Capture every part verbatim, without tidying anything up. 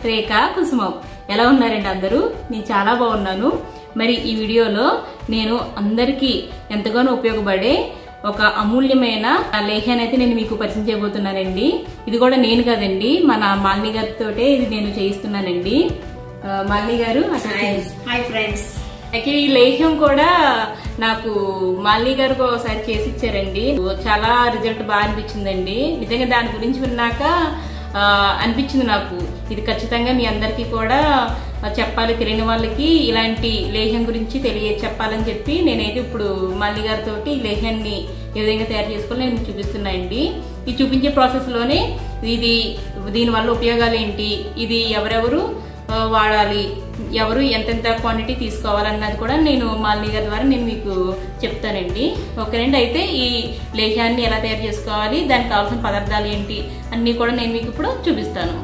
రేఖ కుసుమం. ఎలా ఉన్నారండి అందరూ? నేను చాలా బాగున్నాను. మరి ఈ వీడియోలో నేను అందరికీ ఎంతగానో ఉపయోగపడే ఒక అమూల్యమైన లేహ్యాన్ని అయితే నేను మీకు పరిచయం చేయబోతున్నానండి. ఇది కూడా నేను కాదండి, మన మాలిని గారితో ఇది నేను చేయిస్తున్నానండి. మాలిని గారు, హాయ్ ఫ్రెండ్స్. అయితే ఈ లేహ్యం కూడా నాకు మాలిని గారు ఒకసారి చేసి ఇచ్చారండి. చాలా రిజల్ట్ బాగా అనిపించిందండి. నిజంగా దాని గురించి విన్నాక అనిపించింది నాకు ఇది ఖచ్చితంగా మీ అందరికీ కూడా చెప్పాలి, తెలియని వాళ్ళకి ఇలాంటి లేహ్యం గురించి తెలియ చెప్పాలని చెప్పి నేనైతే ఇప్పుడు మాలిని గారితో ఈ లేహ్యాన్ని ఏ విధంగా తయారు చేసుకోవాలో నేను చూపిస్తున్నానండి. ఈ చూపించే ప్రాసెస్ లోనే ఇది దీనివల్ల ఉపయోగాలు ఏంటి, ఇది ఎవరెవరు వాడాలి, ఎవరు ఎంతెంత క్వాంటిటీ తీసుకోవాలన్నది కూడా నేను మాలిని గారి ద్వారా నేను మీకు చెప్తానండి. ఓకేనండి. అయితే ఈ లేహ్యాన్ని ఎలా తయారు చేసుకోవాలి, దానికి కావాల్సిన పదార్థాలు ఏంటి అన్నీ కూడా నేను మీకు ఇప్పుడు చూపిస్తాను.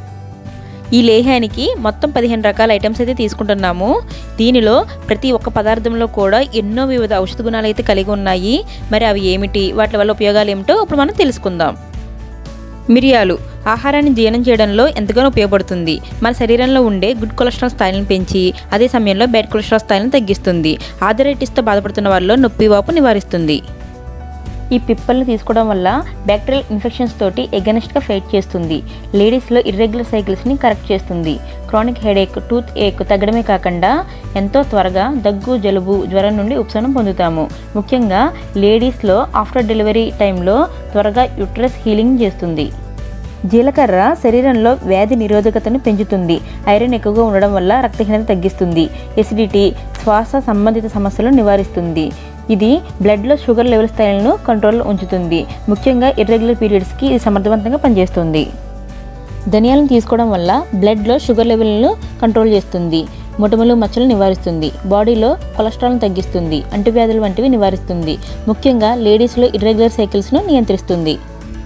ఈ లేహ్యానికి మొత్తం పదిహేను రకాల ఐటమ్స్ అయితే తీసుకుంటున్నాము. దీనిలో ప్రతి ఒక్క పదార్థంలో కూడా ఎన్నో వివిధ ఔషధ గుణాలు అయితే కలిగి ఉన్నాయి. మరి అవి ఏమిటి, వాటి వల్ల ఉపయోగాలు ఏమిటో ఇప్పుడు మనం తెలుసుకుందాం. మిరియాలు ఆహారాన్ని జీర్ణం చేయడంలో ఎంతగానో ఉపయోగపడుతుంది. మన శరీరంలో ఉండే గుడ్ కొలెస్ట్రాల్ స్థాయిలను పెంచి అదే సమయంలో బ్యాడ్ కొలెస్ట్రాల్ స్థాయిలను తగ్గిస్తుంది. ఆర్థరైటిస్తో బాధపడుతున్న వారిలో నొప్పి వాపు నివారిస్తుంది. ఈ పిప్పల్ని తీసుకోవడం వల్ల బ్యాక్టీరియల్ ఇన్ఫెక్షన్స్ తోటి ఎగనెస్ట్గా ఫైట్ చేస్తుంది. లేడీస్లో ఇర్రెగ్యులర్ సైకిల్స్ని కరెక్ట్ చేస్తుంది. క్రానిక్ హెడేక్, టూత్ ఏక్ తగ్గడమే కాకుండా ఎంతో త్వరగా దగ్గు, జలుబు, జ్వరం నుండి ఉపశమనం పొందుతాము. ముఖ్యంగా లేడీస్లో ఆఫ్టర్ డెలివరీ టైంలో త్వరగా యూట్రస్ హీలింగ్ చేస్తుంది. జీలకర్ర శరీరంలో వ్యాధి నిరోధకతను పెంచుతుంది. ఐరన్ ఎక్కువగా ఉండడం వల్ల రక్తహీనత తగ్గిస్తుంది. ఎసిడిటీ, శ్వాస సంబంధిత సమస్యలను నివారిస్తుంది. ఇది బ్లడ్లో షుగర్ లెవెల్ స్థాయిలను కంట్రోల్లో ఉంచుతుంది. ముఖ్యంగా ఇర్రెగ్యులర్ పీరియడ్స్కి ఇది సమర్థవంతంగా పనిచేస్తుంది. ధనియాలను తీసుకోవడం వల్ల బ్లడ్లో షుగర్ లెవెల్ను కంట్రోల్ చేస్తుంది. మొటిమలు, మచ్చలు నివారిస్తుంది. బాడీలో కొలెస్ట్రాల్ను తగ్గిస్తుంది. అంటువ్యాధులు వంటివి నివారిస్తుంది. ముఖ్యంగా లేడీస్లో ఇర్రెగ్యులర్ సైకిల్స్ను నియంత్రిస్తుంది.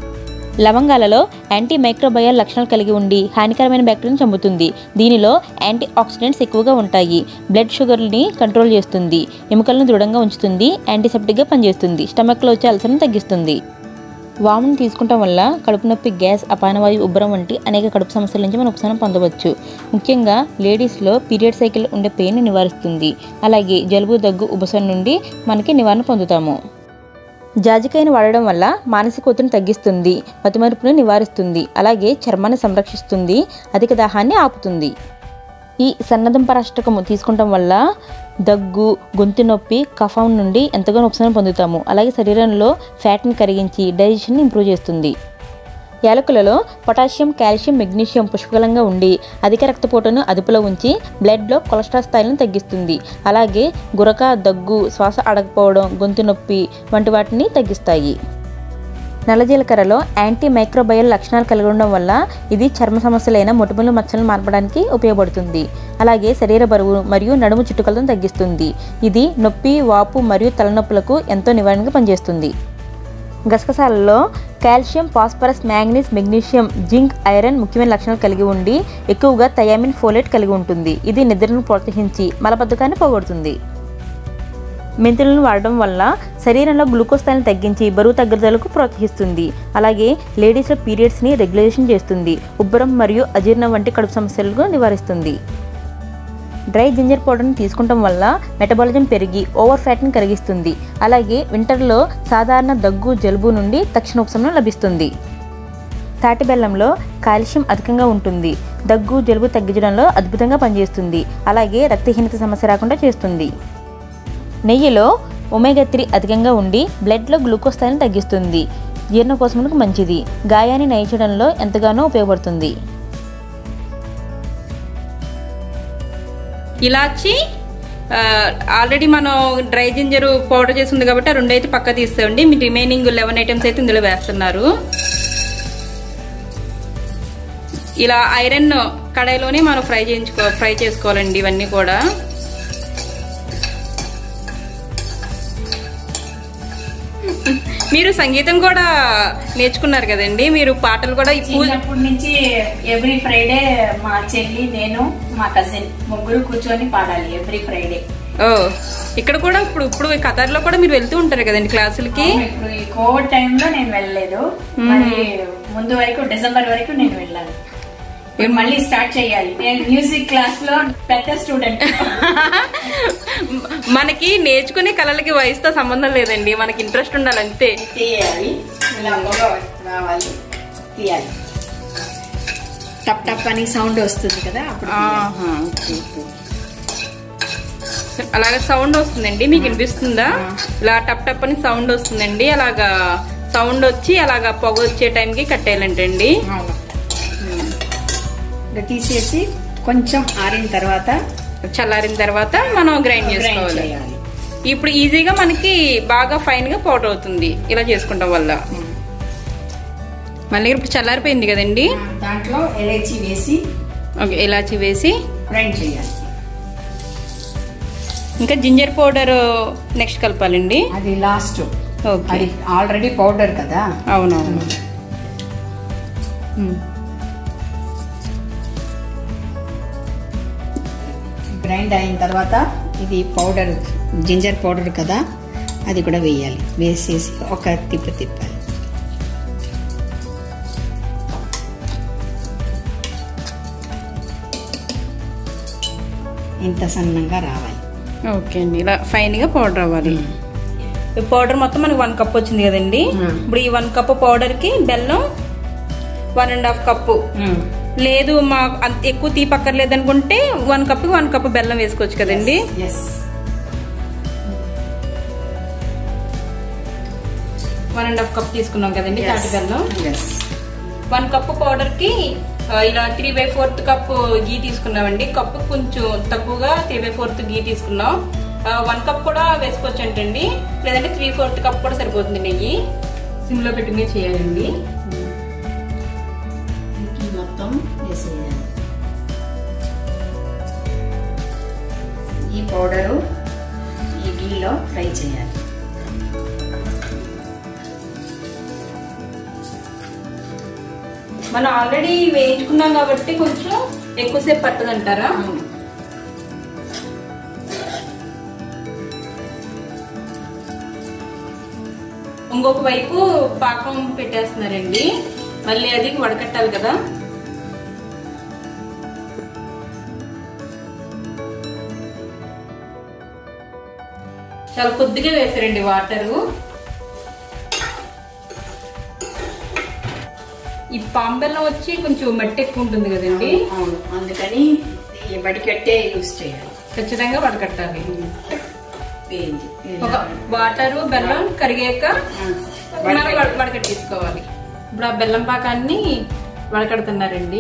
లవంగాలలో యాంటీ మైక్రోబయల్ లక్షణాలు కలిగి ఉండి హానికరమైన బ్యాక్టీరియాను చంపుతుంది. దీనిలో యాంటీ ఆక్సిడెంట్స్ ఎక్కువగా ఉంటాయి. బ్లడ్ షుగర్ని కంట్రోల్ చేస్తుంది. ఎముకలను దృఢంగా ఉంచుతుంది. యాంటీసెప్టిక్గా పనిచేస్తుంది. స్టమక్లో వచ్చే అల్సర్ను తగ్గిస్తుంది. వామును తీసుకుంటాం వల్ల కడుపు నొప్పి, గ్యాస్, అపానవాయు, ఉబ్బరం వంటి అనేక కడుపు సమస్యల నుంచి మనం ఉపశమనం పొందవచ్చు. ముఖ్యంగా లేడీస్లో పీరియడ్ సైకిల్ ఉండే పెయిన్ నివారిస్తుంది. అలాగే జలుబు, దగ్గు, ఉబ్బసం నుండి మనకి నివారణ పొందుతాము. జాజికాయను వాడడం వల్ల మానసిక ఒత్తిడిని తగ్గిస్తుంది. మతిమరుపును నివారిస్తుంది. అలాగే చర్మాన్ని సంరక్షిస్తుంది. అధిక దాహాన్ని ఆపుతుంది. ఈ సన్నదుంపరాష్టకము తీసుకుంటాం వల్ల దగ్గు, గొంతు నొప్పి, కఫం నుండి ఎంతగానో ఉపశమనం పొందుతాము. అలాగే శరీరంలో ఫ్యాట్ని కరిగించి డైజెషన్ని ఇంప్రూవ్ చేస్తుంది. యాలకులలో పొటాషియం, కాల్షియం, మెగ్నీషియం పుష్కలంగా ఉండి అధిక రక్తపోటును అదుపులో ఉంచి బ్లడ్లో కొలెస్ట్రాల్ స్థాయిలను తగ్గిస్తుంది. అలాగే గురక, దగ్గు, శ్వాస అడగకపోవడం, గొంతు నొప్పి వంటి వాటిని తగ్గిస్తాయి. నల్ల జీలకర్రలో యాంటీ మైక్రోబయల్ లక్షణాలు కలిగి ఉండడం వల్ల ఇది చర్మ సమస్యలైన మొటిమలు, మచ్చలను మార్పడానికి ఉపయోగపడుతుంది. అలాగే శరీర బరువు మరియు నడుము చుట్టుకలను తగ్గిస్తుంది. ఇది నొప్పి, వాపు మరియు తలనొప్పులకు ఎంతో నివారణగా పనిచేస్తుంది. గసగసాలలో calcium, phosphorus, manganese, magnesium, zinc, iron ముఖ్యమైన లక్షణాలు కలిగి ఉండి ఎక్కువగా థయామిన్, ఫోలేట్ కలిగి ఉంటుంది. ఇది నిద్రను ప్రోత్సహించి మలబద్ధకాన్ని పోగొడుతుంది. మెంతులను వాడడం వల్ల శరీరంలో గ్లూకోజ్ స్థాయిని తగ్గించి బరువు తగ్గుదలకు ప్రోత్సహిస్తుంది. అలాగే లేడీస్లో పీరియడ్స్ని రెగ్యులేషన్ చేస్తుంది. ఉబ్బరం మరియు అజీర్ణం వంటి కడుపు సమస్యలను నివారిస్తుంది. డ్రై జింజర్ పౌడర్ని తీసుకుంటాం వల్ల మెటబాలిజం పెరిగి ఓవర్ ఫ్యాట్ని కరిగిస్తుంది. అలాగే వింటర్లో సాధారణ దగ్గు, జలుబు నుండి తక్షణ ఉపశమనం లభిస్తుంది. తాటి బెల్లంలో కాల్షియం అధికంగా ఉంటుంది. దగ్గు, జలుబు తగ్గించడంలో అద్భుతంగా పనిచేస్తుంది. అలాగే రక్తహీనత సమస్య రాకుండా చేస్తుంది. నెయ్యిలో ఒమేగా త్రీ అధికంగా ఉండి బ్లడ్లో గ్లూకోజ్ స్థాయిని తగ్గిస్తుంది. జీర్ణకోశములకు మంచిది. గాయాన్ని నయించడంలో ఎంతగానో ఉపయోగపడుతుంది. ఇలాచి ఆల్రెడీ మనం డ్రై జింజర్ పౌడర్ చేసి ఉంది కాబట్టి రెండు అయితే పక్క తీస్తామండి. మీ రిమైనింగ్ లెవెన్ ఐటమ్స్ అయితే ఇందులో వేస్తున్నారు. ఇలా ఐరన్ కడాయిలోనే మనం ఫ్రై చేయించుకో ఫ్రై చేసుకోవాలండి ఇవన్నీ కూడా. మీరు సంగీతం కూడా నేర్చుకున్నారు కదండి, మీరు పాటలు కూడా చిన్నప్పటి నుంచి ఎవ్రీ ఫ్రైడే మా చెల్లి, నేను, మా కజిన్ ముగ్గురు కూర్చొని పాడాలి ఎవ్రీ ఫ్రైడే. ఓ ఇక్కడ కూడా ఇప్పుడు ఇప్పుడు ఖతార్లో కూడా మీరు వెళ్తూ ఉంటారు కదండి క్లాసులకి? ఇప్పుడు ఈ కోవిడ్ టైంలో నేను వెళ్ళలేదు, మరి ముందు వరకు డిసెంబర్ వరకు నేను వెళ్ళాను. మళ్ళీ స్టార్ట్ చేయాలి. నేను మ్యూజిక్ క్లాస్ లో పెద్ద స్టూడెంట్. మనకి నేర్చుకునే కళలకి వయసుతో సంబంధం లేదండి, మనకి ఇంట్రెస్ట్ ఉండాలి అంతే. తీయాలి, ఇలా పొగ రావాలి, తీయాలి. టప్ టప్ అని సౌండ్ వస్తుంది కదా అప్పుడు. అలాగా సౌండ్ వస్తుందండి, మీకు వినిపిస్తుందా? ఇలా టప్ టప్ అని సౌండ్ వస్తుందండి. అలాగా సౌండ్ వచ్చి అలాగా పొగ వచ్చే టైంకి కట్టేయాలంటండి. తీసేసి కొంచెం ఆరిన తర్వాత, చల్లారిన తర్వాత మనం గ్రైండ్ చేసుకోవాలి. ఇప్పుడు ఈజీగా మనకి బాగా ఫైన్ గా పౌడర్ అవుతుంది ఇలా చేసుకుంటాం వల్ల. మళ్ళీ ఇప్పుడు చల్లారిపోయింది కదండి, దాంట్లో ఇలాచీ వేసి, ఓకే ఇలాచీ వేసి గ్రైండ్ చేయాలి. ఇంకా జింజర్ పౌడర్ నెక్స్ట్ కలపాలండి, అది లాస్ట్. ఓకే, అది ఆల్రెడీ పౌడర్ కదా. అవునవును. గ్రైండ్ అయిన తర్వాత ఇది పౌడర్, జింజర్ పౌడర్ కదా, అది కూడా వేయాలి. వేసేసి ఒక తిప్పు తిప్పాలి. ఇంత సన్నంగా రావాలి. ఓకే అండి, ఇలా ఫైన్ గా పౌడర్ అవ్వాలి. పౌడర్ మొత్తం మనకి వన్ కప్ వచ్చింది కదండి. ఇప్పుడు ఈ వన్ కప్ పౌడర్ కి బెల్లం వన్ అండ్ హాఫ్ కప్పు, లేదు మా అంత ఎక్కువ తీపి అక్కర్లేదు అనుకుంటే వన్ కప్ వన్ కప్ బెల్లం వేసుకోవచ్చు కదండి. వన్ అండ్ హాఫ్ కప్ తీసుకున్నాం కదండి తాటి బెల్లం. వన్ కప్ పౌడర్ కి ఇలా three by fourth cup ghee తీసుకున్నామండి. కప్పు కొంచెం తక్కువగా త్రీ బై ఫోర్త్ గీ తీసుకున్నాం. వన్ కప్ కూడా వేసుకోవచ్చు అంటండి, లేదంటే త్రీ ఫోర్త్ కప్ కూడా సరిపోతుంది నెయ్యి. సిమ్ లో పెట్టి మీరు చేయాలండి. మొత్తం వేసేయాలి. ఈ పౌడరు ఈ గీలో ఫ్రై చేయాలి. మనం ఆల్రెడీ వేయించుకున్నాం కాబట్టి కొంచెం ఎక్కువసేపు పట్టదంటారా? ఇంకొక వైపు పాకం పెట్టేస్తున్నారండి, మళ్ళీ అది వడకట్టాలి కదా. చాలా కొద్దిగా వేసారండి వాటరు. ఈ పాంబెల్లం వచ్చి కొంచెం మట్టి ఎక్కువ ఉంటుంది కదండి, అందుకని ఈ వడికట్టే యూజ్ చేయాలి. ఖచ్చితంగా వడకట్టాలి. ఒక వాటరు బెల్లం కరిగాక మనం వడకట్టేసుకోవాలి. ఇప్పుడు ఆ బెల్లం పాకాన్ని వడకడుతున్నారండి.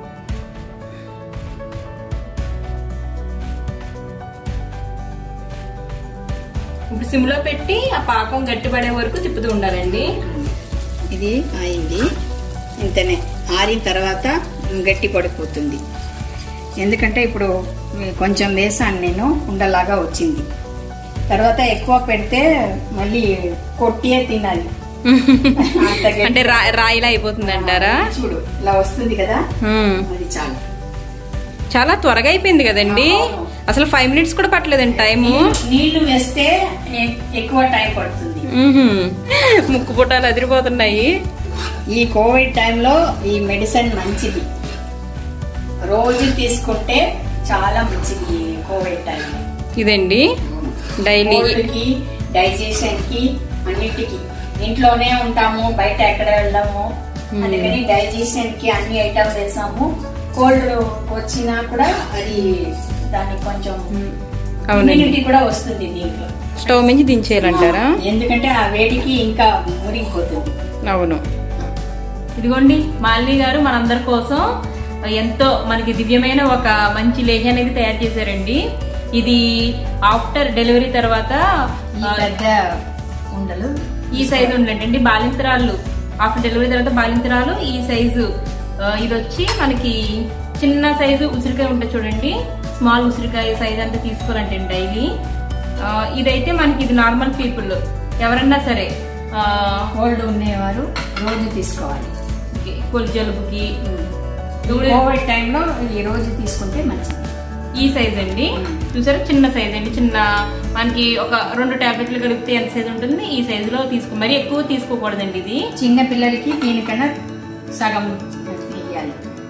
ఇప్పుడు సిమ్ లో పెట్టి ఆ పాకం గట్టిపడే వరకు తిప్పుతూ ఉండాలండి. ఇది అయింది, ఇంతనే. ఆరిన తర్వాత గట్టి పడిపోతుంది, ఎందుకంటే ఇప్పుడు కొంచెం వేసాను నేను, ఉండలాగా వచ్చింది. తర్వాత ఎక్కువ పెడితే మళ్ళీ కొట్టియే తినాలి, అంటే రాయిలా అయిపోతుంది అంటారా? చూడు ఇలా వస్తుంది కదా, అది చాలు. చాలా త్వరగా అయిపోయింది కదండి, అసలు ఫైవ్ మినిట్స్ కూడా పట్టలేదండి టైము. నీళ్లు వేస్తే ఎక్కువ టైం పడుతుంది. ముక్కు పుట్టాలు అదిరిపోతున్నాయి. ఈ కోవిడ్ టైంలో ఈ మెడిసిన్ మంచిది, రోజు తీసుకుంటే చాలా మంచిది. కోవిడ్ టైం ఇదండి, డైలీ డైజెషన్ కి అన్నిటికి. ఇంట్లోనే ఉంటాము, బయట ఎక్కడ వెళ్దాము, అందుకని డైజెషన్ కి అన్ని ఐటమ్ వేసాము. కోల్డ్ వచ్చినా కూడా అది దానికి కొంచెం ఇమ్యూనిటీ కూడా వస్తుంది దీంట్లో. స్టవ్ నుంచి దించేయాలంటారా? ఎందుకంటే ఆ వేడికి ఇంకా మురిగిపోతుంది. అవును. ఇదిగోండి మాలిని గారు మనందరి కోసం ఎంతో మనకి దివ్యమైన ఒక మంచి లేహ్యం అనేది తయారు చేశారండి. ఇది ఆఫ్టర్ డెలివరీ తర్వాత పెద్ద ఉండలు ఈ సైజు ఉండేటండి, బాలింతరాలు ఆఫ్టర్ డెలివరీ తర్వాత బాలింతరాలు ఈ సైజు. ఇది వచ్చి మనకి చిన్న సైజు ఉసిరికాయ ఉంటుంది చూడండి, స్మాల్ ఉసిరికాయ సైజ్ అంతా తీసుకోవాలంటే డైలీ. ఇదైతే మనకి ఇది నార్మల్ పీపుల్ ఎవరన్నా సరే కోల్డ్ ఉండేవారు రోజు తీసుకోవాలి. కోల్డ్ జలుబుకి కోవిడ్ టైంలో ఈ రోజు తీసుకుంటే మంచిది. ఈ సైజ్ అండి చూసారా, చిన్న సైజ్ అండి. చిన్న మనకి ఒక రెండు టాబ్లెట్లు కలిపితే ఎంత సైజ్ ఉంటుంది ఈ సైజు లో తీసుకో, మరి ఎక్కువ తీసుకోకూడదండి. ఇది చిన్న పిల్లలకి దీనికన్నా సగం తీయాలి.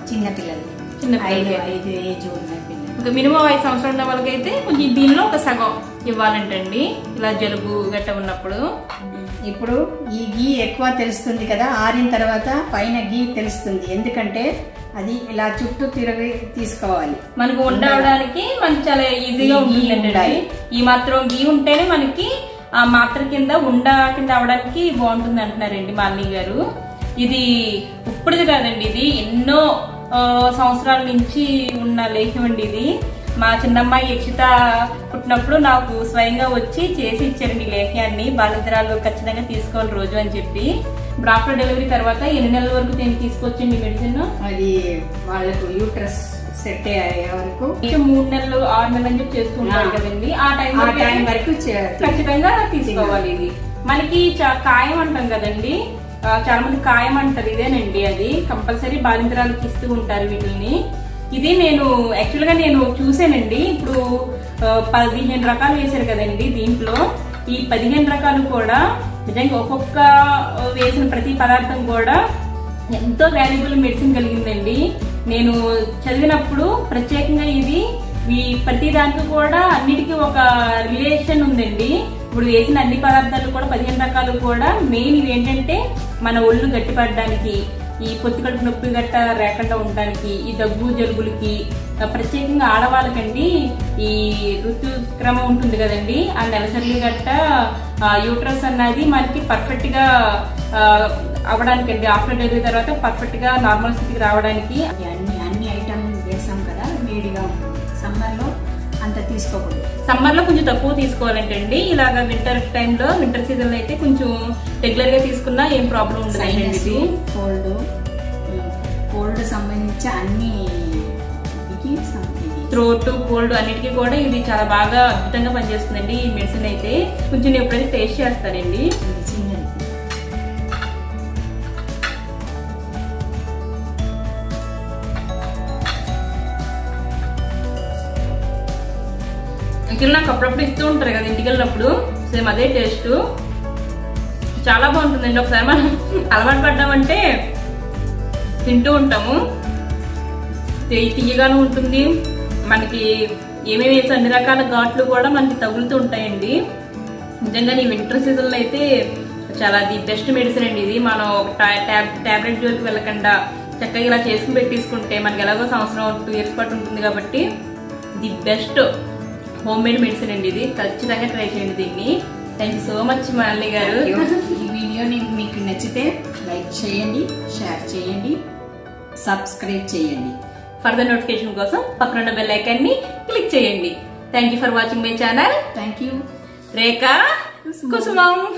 చిన్నపిల్లలు చిన్న ఐదు ఐదు ఏజ్ ఉన్న పిల్లలు, ఒక మినిమం ఐదు సంవత్సరాలు ఉన్న వాళ్ళకైతే కొంచెం దీనిలో ఒక సగం ఇవ్వాలంటండి, ఇలా జలుబు గట్ట ఉన్నప్పుడు. ఇప్పుడు ఈ గీ ఎక్కువ తెలుస్తుంది కదా, ఆరిన తర్వాత పైన గీ తెలుస్తుంది, ఎందుకంటే అది ఇలా చుట్టూ తిరిగి తీసుకోవాలి. మనకు ఉండడానికి మనకి చాలా ఈజీగా ఉంటుంది. ఈ మాత్రం గీ ఉంటేనే మనకి ఆ మాత్ర కింద ఉండ కింద అవడానికి బాగుంటుంది అంటున్నారండి మాలిని గారు. ఇది ఇప్పుడుది కాదండి, ఇది ఎన్నో సంవత్సరాల నుంచి ఉన్న లేహ్యం అండి. ఇది మా చిన్నమ్మాయి యక్షిత పుట్టినప్పుడు నాకు స్వయంగా వచ్చి చేసి ఇచ్చారండి ఈ లేహ్యాన్ని. బాలింతరాలు ఖచ్చితంగా తీసుకోవాలి రోజు అని చెప్పి. ఇప్పుడు ఆఫ్టర్ డెలివరీ తర్వాత ఎన్ని నెలల వరకు నేను తీసుకొచ్చండి మెడిసిన్? అది వాళ్ళకు యూట్రస్ సెట్ అయ్యే వరకు మూడు నెలలు ఆరు నెలలు అని చెప్పి చేస్తూ ఉంటారు కదండి. ఆ టైం వరకు ఖచ్చితంగా తీసుకోవాలి. ఇది మనకి ఖాయం అంటాం కదండి, చాలా మంది ఖాయం అంటారు, ఇదేనండి అది కంపల్సరీ బాలింతరాలకు ఇస్తూ ఉంటారు వీటిని. ఇది నేను యాక్చువల్ గా నేను చూసానండి. ఇప్పుడు పదిహేను రకాలు వేశారు కదండి దీంట్లో. ఈ పదిహేను రకాలు కూడా నిజంగా ఒక్కొక్క వేసిన ప్రతి పదార్థం కూడా ఎంతో వాల్యుబుల్ మెడిసిన్ కలిగిందండి. నేను చదివినప్పుడు ప్రత్యేకంగా ఇది ఈ ప్రతి దానికి కూడా అన్నిటికీ ఒక రిలేషన్ ఉందండి. ఇప్పుడు వేసిన అన్ని పదార్థాలు కూడా పదిహేను రకాలు కూడా మెయిన్ ఇవి ఏంటంటే మన ఒళ్ళు గట్టిపడడానికి, ఈ పొత్తి కడుపు నొప్పి గట్ట లేకుండా ఉండడానికి, ఈ దగ్గు జలుబులకి, ప్రత్యేకంగా ఆడవాళ్ళకండి ఈ ఋతుక్రమం ఉంటుంది కదండి, ఆ నెలసరి గట్ట యూట్రస్ అన్నది మనకి పర్ఫెక్ట్ గా అవడానికి అండి, ఆఫ్టర్ డెలివరీ తర్వాత పర్ఫెక్ట్ గా నార్మల్ స్థితికి రావడానికి. అన్ని అన్ని ఐటమ్ వేసాం కదా, వేడిగా ఉంటుంది. సమ్మర్ లో అంత తీసుకోకూడదు, సమ్మర్ లో కొంచెం తక్కువ తీసుకోవాలంటండి. ఇలాగా వింటర్ టైంలో వింటర్ సీజన్ లో అయితే కొంచెం రెగ్యులర్ గా తీసుకున్నా ఏం ప్రాబ్లం ఉండదు. కోల్డ్ కోల్డ్ సంబంధించి అన్ని థ్రోట్ కోల్డ్ అన్నిటికీ కూడా ఇది చాలా బాగా అద్భుతంగా పనిచేస్తుందండి ఈ మెడిసిన్ అయితే. కొంచెం నేను ఎప్పుడైతే టేస్ట్ చేస్తానండి. ఇంటికి నాకు అప్పుడప్పుడు ఇస్తూ ఉంటారు కదా ఇంటికి వెళ్ళినప్పుడు, సేమ్ అదే టేస్ట్ చాలా బాగుంటుందండి. ఒకసారి మనం అలవాటు పడ్డామంటే తింటూ ఉంటాము. తీయగానే ఉంటుంది, మనకి ఏమేమి వేసి అన్ని రకాల ఘాట్లు కూడా మనకి తగులుతూ ఉంటాయండి. నిజంగా ఈ వింటర్ సీజన్ లో అయితే చాలా ది బెస్ట్ మెడిసిన్ అండి ఇది. మనం ఒక టాబ్లెట్ జోలికి వెళ్ళకుండా చక్కగా ఇలా చేసుకుని పెట్టి తీసుకుంటే మనకి ఎలాగో సంవత్సరం టూ ఇయర్స్ పాటు ఉంటుంది కాబట్టి the best home made medicine అండి ఇది. ఖచ్చితంగా ట్రై చేయండి దీన్ని. Thank you so much Malini garu. ఈ వీడియో మీకు నచ్చితే లైక్ చేయండి, షేర్ చేయండి, సబ్స్క్రైబ్ చేయండి. ఫర్దర్ నోటిఫికేషన్ కోసం పక్కన బెల్ ఐకాన్ ని క్లిక్ చేయండి. Thank you for watching my channel. Thank you. Rekha కుసుమం.